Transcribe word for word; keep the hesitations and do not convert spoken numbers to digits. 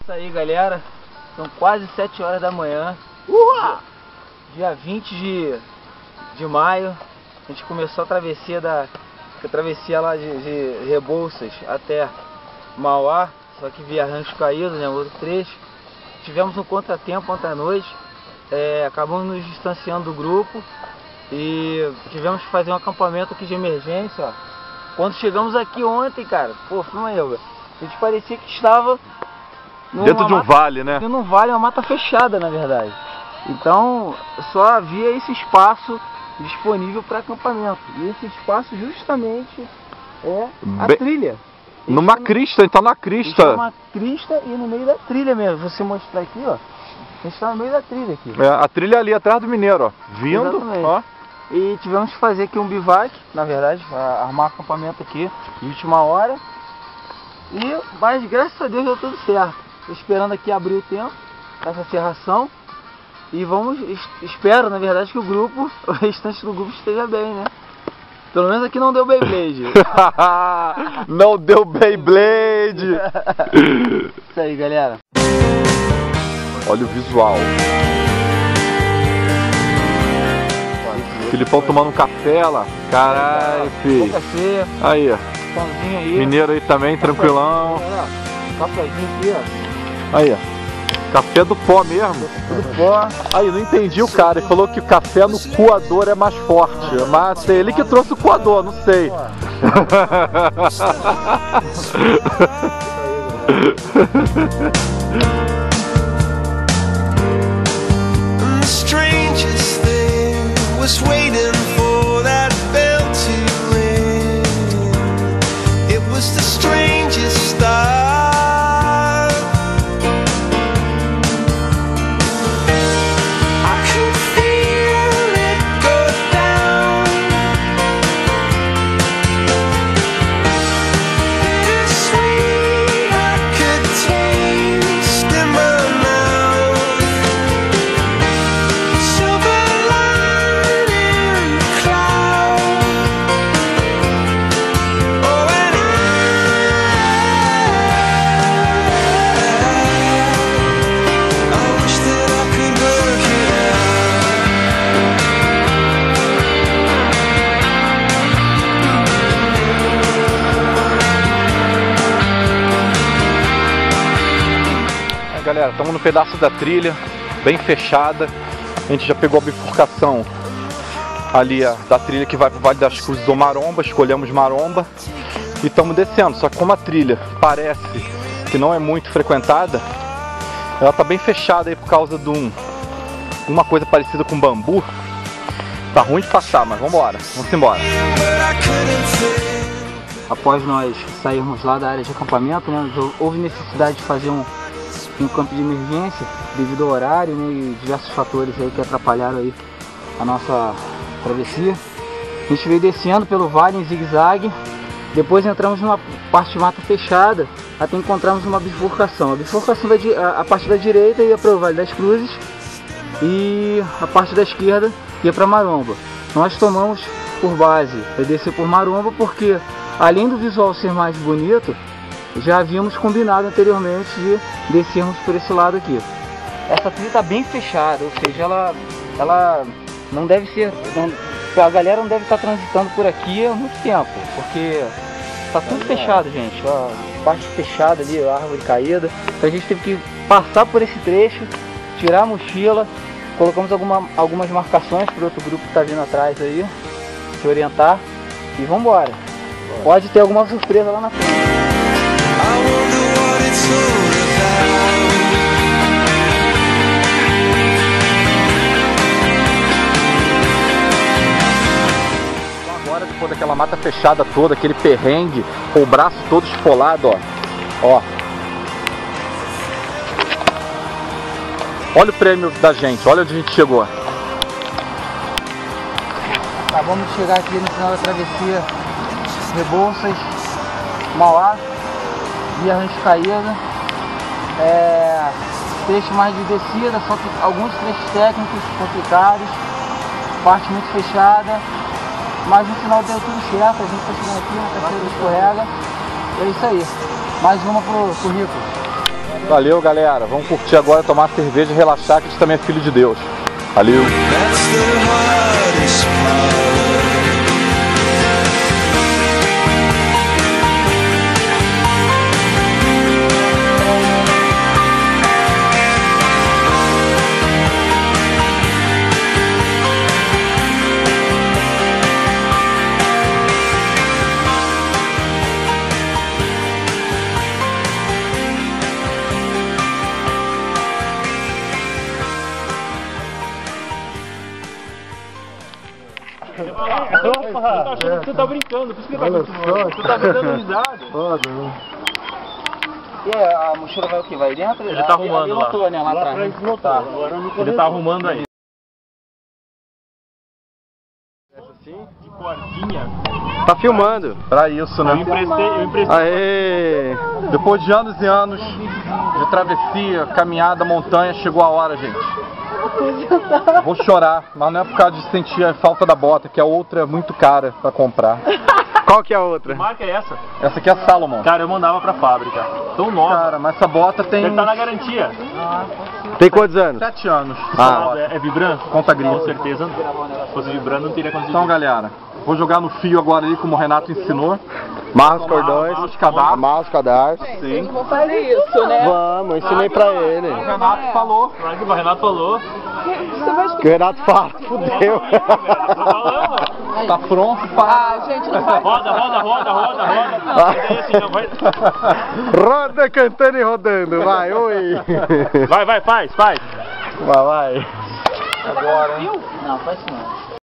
Isso aí, galera, são quase sete horas da manhã. Uhá! Dia vinte de, de maio, a gente começou a travessia da a travessia lá de, de Rebouças até Mauá, só que via Rancho Caído, né, outro trecho. Tivemos um contratempo ontem à noite, é, acabamos nos distanciando do grupo e tivemos que fazer um acampamento aqui de emergência, ó. Quando chegamos aqui ontem, cara, pô, filma aí, a gente parecia que estava dentro de um mata, vale, né? Dentro de um vale, uma mata fechada, na verdade. Então, só havia esse espaço disponível para acampamento. E esse espaço justamente é a Bem, trilha. Numa Esse crista, então na crista. É uma crista e no meio da trilha mesmo. Você mostrar aqui, ó. A gente está no meio da trilha aqui. É, a trilha ali atrás do mineiro, ó. Vindo, exatamente. Ó. E tivemos que fazer aqui um bivac, na verdade, armar acampamento aqui de última hora. E, mas graças a Deus deu tudo certo. Tô esperando aqui abrir o tempo, essa serração. E vamos, espero na verdade que o grupo, o restante do grupo esteja bem, né? Pelo menos aqui não deu Beyblade. Não deu Beyblade. Isso aí, galera. Olha o visual. Filipão tomando um café lá. Caralho, filho. Café. Aí, ó. Pãozinho aí. Mineiro aí também, café, tranquilão. Cafézinho aqui, ó. Aí, ó. Café do pó mesmo. Do pó. Aí, não entendi o cara. Ele falou que o café no coador é mais forte. Mas é ele que trouxe o coador, não sei. Waiting for that bell to ring. It was the strangest start. I could feel it go down. Bittersweet, I could taste in my mouth. Silver Galera, estamos no pedaço da trilha, bem fechada. A gente já pegou a bifurcação ali a, da trilha que vai para o Vale das Cruzes ou Maromba. Escolhemos Maromba e estamos descendo. Só que como a trilha parece que não é muito frequentada, ela está bem fechada aí por causa de um, uma coisa parecida com bambu. Tá ruim de passar, mas vamos embora, vamos embora. Após nós sairmos lá da área de acampamento, né, houve necessidade de fazer um um campo de emergência devido ao horário, né, e diversos fatores aí que atrapalharam aí a nossa travessia. A gente veio descendo pelo vale em zigue-zague, depois entramos numa parte de mata fechada até encontrarmos uma bifurcação. A bifurcação da, a, a parte da direita ia para o Vale das Cruzes e a parte da esquerda ia para Maromba. Nós tomamos por base é descer por Maromba porque, além do visual ser mais bonito, já havíamos combinado anteriormente de descermos por esse lado aqui. Essa trilha está bem fechada, ou seja, ela, ela não deve ser, não, a galera não deve estar transitando por aqui há muito tempo, porque está tudo fechado, gente. A parte fechada ali, a árvore caída. Então a gente teve que passar por esse trecho, tirar a mochila, colocamos alguma, algumas marcações para o outro grupo que está vindo atrás aí, se orientar e vamos embora. Pode ter alguma surpresa lá na frente. Agora, depois daquela mata fechada toda, aquele perrengue, com o braço todo esfolado, ó. Ó. Olha o prêmio da gente, olha onde a gente chegou. Acabamos de chegar aqui no final da travessia Rebouças, Mauá, via Rancho Caído. É, trecho mais de descida, só que alguns trechos técnicos complicados, parte muito fechada, mas no final deu tudo certo. A gente está chegando aqui, na terceira escorrega. É isso aí, mais uma pro, pro Rico. Valeu, galera. Vamos curtir agora, tomar cerveja e relaxar, que a gente também é filho de Deus. Valeu. That's the hardest part. Opa, achando que você tá brincando, por isso que ele vai continuando. Você tá dando risada. Foda, né? E aí, a mochila vai o que? Vai dentro? Ele tá arrumando ali lá. lotou, né, lá Lá atrás. atrás lotou, tá. Agora no corredor. Ele tá arrumando aí. De cordinha. Tá filmando. Pra isso, né? Eu emprestei, eu emprestei. Aê! Depois de anos e anos de travessia, caminhada, montanha, chegou a hora, gente. Vou chorar, mas não é por causa de sentir a falta da bota, que a outra é muito cara pra comprar. Qual que é a outra? Que marca é essa? Essa aqui é a Salomon. Cara, eu mandava pra fábrica. Tão nova. Cara, mas essa bota tem Deve estar na garantia. Tem quantos anos? sete anos. Ah. É, é vibrando? Conta gris. Com certeza não. Se fosse vibrando, não teria conseguido. Então, galera, vou jogar no fio agora ali, como o Renato ensinou. Marra os cordões, Amarra os cadarços. amarra os cadarços. Sim. Vou fazer isso, né? Vamos, ensinei pra ele. O Renato falou. Claro que o Renato falou. Você vai Que o Renato fala, fudeu. Tô falando. Tá pronto para... Ah, gente, não faz Roda, roda, roda, roda, roda. Mas aí assim, não vai. Roda cantando e rodando, vai, oi. Vai, vai, faz, faz. Vai, vai. Agora, hein? Não, faz isso não.